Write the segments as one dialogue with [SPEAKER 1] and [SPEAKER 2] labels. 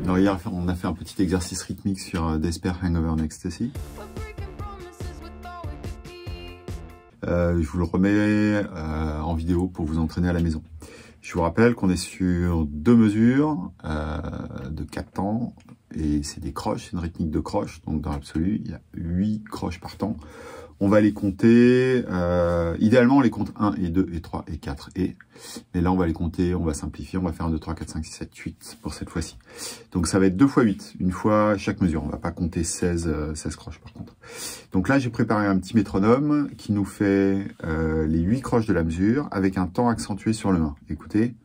[SPEAKER 1] Alors hier, on a fait un petit exercice rythmique sur Despair Hangover and Ecstasy. Je vous le remets en vidéo pour vous entraîner à la maison. Je vous rappelle qu'on est sur 2 mesures de 4 temps et c'est des croches, c'est une rythmique de croches. Donc dans l'absolu, il y a 8 croches par temps. On va les compter, idéalement on les compte 1 et 2 et 3 et 4 et, mais là on va les compter, on va simplifier, on va faire 1, 2, 3, 4, 5, 6, 7, 8 pour cette fois-ci. Donc ça va être 2 fois 8, une fois chaque mesure, on va pas compter 16 croches par contre. Donc là j'ai préparé un petit métronome qui nous fait les 8 croches de la mesure avec un temps accentué sur le 1. Écoutez.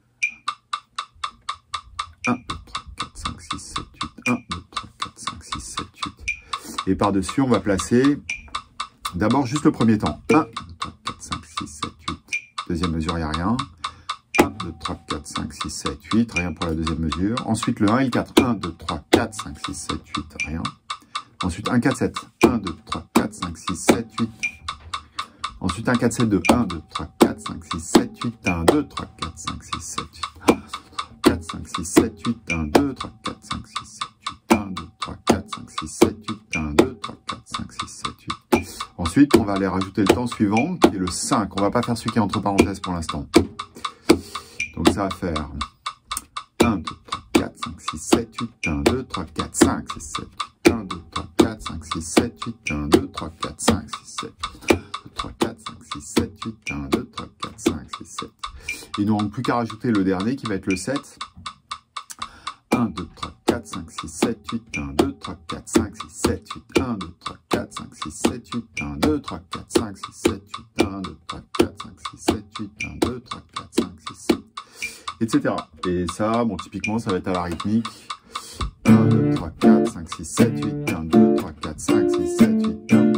[SPEAKER 1] 1, 2, 3, 4, 5, 6, 7, 8, 1, 2, 3, 4, 5, 6, 7, 8. Et par-dessus on va placer d'abord juste le premier temps. 1, 2, 3, 4, 5, 6, 7, 8. Deuxième mesure, il n'y a rien. 1, 2, 3, 4, 5, 6, 7, 8. Rien pour la deuxième mesure. Ensuite, le 1 et le 4. 1, 2, 3, 4, 5, 6, 7, 8. Rien. Ensuite, 1, 4, 7. 1, 2, 3, 4, 5, 6, 7, 8. Ensuite, 1, 4, 7, 2. 1, 2, 3, 4, 5, 6, 7, 8. 1, 2, 3, 4, 5, 6, 7, 8. 4, 5, 6, 7, 8. 1, 2, 3, 4, 5, 6, 7, 8. 1, 2, 3, 4, 5, 6, 7, 8. 1, 2, 3, 4, 5, 6, 7, 8. Ensuite, on va aller rajouter le temps suivant, qui est le 5. On ne va pas faire celui qui est entre parenthèses pour l'instant. Donc ça va faire 1, 2, 3, 4, 5, 6, 7, 8. 1, 2, 3, 4, 5, 6, 7, 8. 1, 2, 3, 4, 5, 6, 7, 8. 1, 2, 3, 4, 5, 6, 7. 1, 2, 3, 4, 5, 6, 7, 8. 1, 2, 3, 4, 5, 6, 7. Il ne nous manque plus qu'à rajouter le dernier qui va être le 7. 1, 2, 3, 4, 5, 6, 7, 8, 1, 2, 3, 4, 5, 6, 7, 8, 1, 2, 3, 4, 5, 6, 7, 8, 1, 2, 3, 4, 5, 6, 7, 8, 1, 2, 3, 4, 5, 6, 7, 8, 1, 2, 3, 4, 5, 6, 7, etc. Et ça, bon, typiquement, ça va être à la rythmique. 1, 2, 3, 4, 5, 6, 7, 8, 1, 2, 3, 4, 5, 6, 7, 8, 1.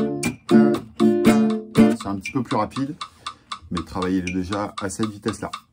[SPEAKER 1] C'est un petit peu plus rapide, mais travaillez déjà à cette vitesse-là.